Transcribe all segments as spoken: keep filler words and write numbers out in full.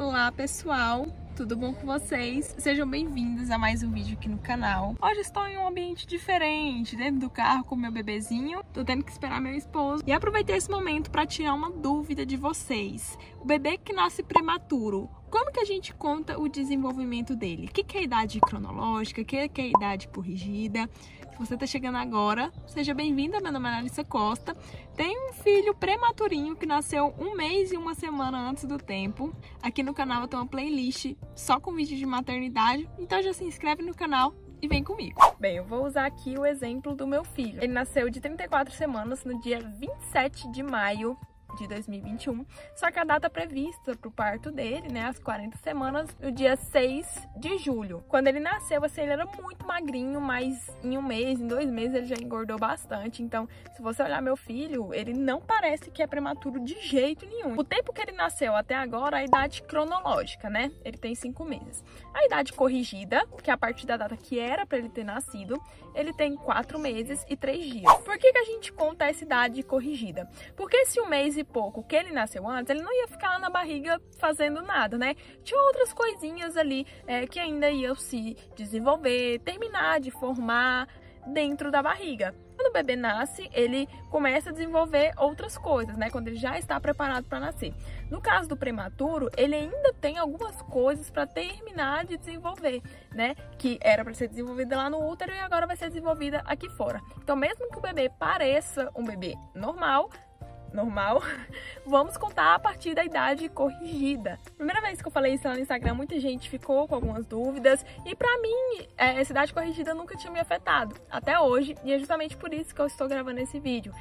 Olá pessoal, tudo bom com vocês? Sejam bem-vindos a mais um vídeo aqui no canal. Hoje estou em um ambiente diferente, dentro do carro com meu bebezinho. Tô tendo que esperar meu esposo e aproveitei esse momento para tirar uma dúvida de vocês. O bebê que nasce prematuro, como que a gente conta o desenvolvimento dele? O que que é a idade cronológica? O que que é a idade corrigida? Se você está chegando agora, seja bem-vinda, meu nome é Analissa Costa. Tem um filho prematurinho que nasceu um mês e uma semana antes do tempo. Aqui no canal eu tenho uma playlist só com vídeos de maternidade, então já se inscreve no canal e vem comigo. Bem, eu vou usar aqui o exemplo do meu filho. Ele nasceu de trinta e quatro semanas no dia vinte e sete de maio de dois mil e vinte e um, só que a data prevista para o parto dele, né, as quarenta semanas, no dia seis de julho. Quando ele nasceu, assim, ele era muito magrinho, mas em um mês, em dois meses, ele já engordou bastante. Então, se você olhar meu filho, ele não parece que é prematuro de jeito nenhum. O tempo que ele nasceu até agora, a idade cronológica, né, ele tem cinco meses. A idade corrigida, que é a partir da data que era para ele ter nascido, ele tem quatro meses e três dias. Por que que a gente conta essa idade corrigida? Porque se um mês e pouco que ele nasceu antes, ele não ia ficar lá na barriga fazendo nada, né? Tinha outras coisinhas ali é, que ainda iam se desenvolver, terminar de formar dentro da barriga. Quando o bebê nasce, ele começa a desenvolver outras coisas, né? Quando ele já está preparado para nascer. No caso do prematuro, ele ainda tem algumas coisas para terminar de desenvolver, né? Que era para ser desenvolvida lá no útero e agora vai ser desenvolvida aqui fora. Então, mesmo que o bebê pareça um bebê normal, normal, vamos contar a partir da idade corrigida. Primeira vez que eu falei isso lá no Instagram, muita gente ficou com algumas dúvidas e pra mim, essa idade corrigida nunca tinha me afetado, até hoje, e é justamente por isso que eu estou gravando esse vídeo.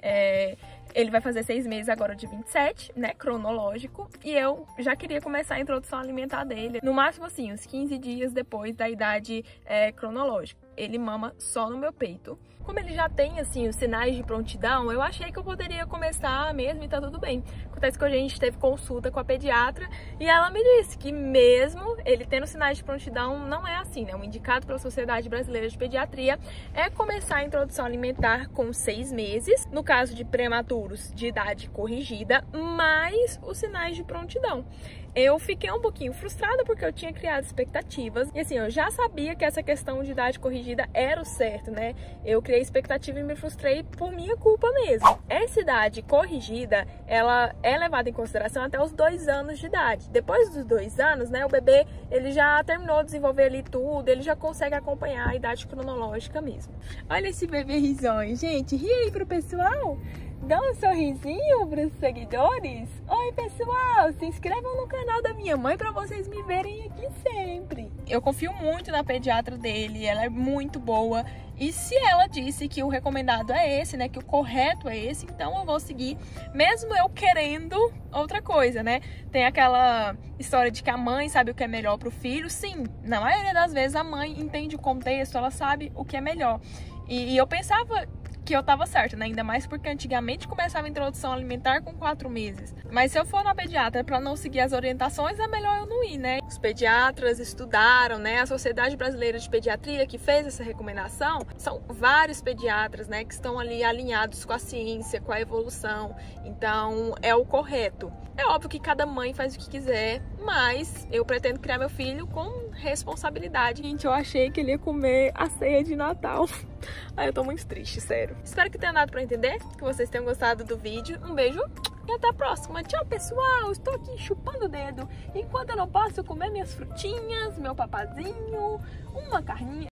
É, ele vai fazer seis meses agora de vinte e sete, né, cronológico, e eu já queria começar a introdução alimentar dele, no máximo assim, uns quinze dias depois da idade é, cronológica. Ele mama só no meu peito. Como ele já tem, assim, os sinais de prontidão, eu achei que eu poderia começar mesmo e tá tudo bem. Acontece que a gente teve consulta com a pediatra e ela me disse que mesmo ele tendo sinais de prontidão, não é assim, né? O indicado pela Sociedade Brasileira de Pediatria é começar a introdução alimentar com seis meses, no caso de prematuros de idade corrigida, mais os sinais de prontidão. Eu fiquei um pouquinho frustrada porque eu tinha criado expectativas e assim, eu já sabia que essa questão de idade corrigida era o certo, né? Eu criei expectativa e me frustrei por minha culpa mesmo. Essa idade corrigida, ela é levada em consideração até os dois anos de idade. Depois dos dois anos, né, o bebê, ele já terminou de desenvolver ali tudo, ele já consegue acompanhar a idade cronológica mesmo. Olha esse bebê risonho, gente, ri aí pro pessoal. Dá um sorrisinho para os seguidores. Oi pessoal, se inscrevam no canal da minha mãe para vocês me verem aqui sempre. Eu confio muito na pediatra dele, ela é muito boa. E se ela disse que o recomendado é esse, né, que o correto é esse, então eu vou seguir, mesmo eu querendo outra coisa, né? Tem aquela história de que a mãe sabe o que é melhor para o filho. Sim, na maioria das vezes a mãe entende o contexto, ela sabe o que é melhor. E, e eu pensava que eu tava certa, né? Ainda mais porque antigamente começava a introdução alimentar com quatro meses. Mas se eu for na pediatra para não seguir as orientações, é melhor eu não ir, né? Os pediatras estudaram, né? A Sociedade Brasileira de Pediatria que fez essa recomendação, são vários pediatras, né? Que estão ali alinhados com a ciência, com a evolução. Então, é o correto. É óbvio que cada mãe faz o que quiser, mas eu pretendo criar meu filho com responsabilidade. Gente, eu achei que ele ia comer a ceia de Natal. Ai, eu tô muito triste, sério. Espero que tenha dado pra entender, que vocês tenham gostado do vídeo. Um beijo e até a próxima. Tchau, pessoal! Estou aqui chupando o dedo enquanto eu não posso comer minhas frutinhas, meu papazinho, uma carninha.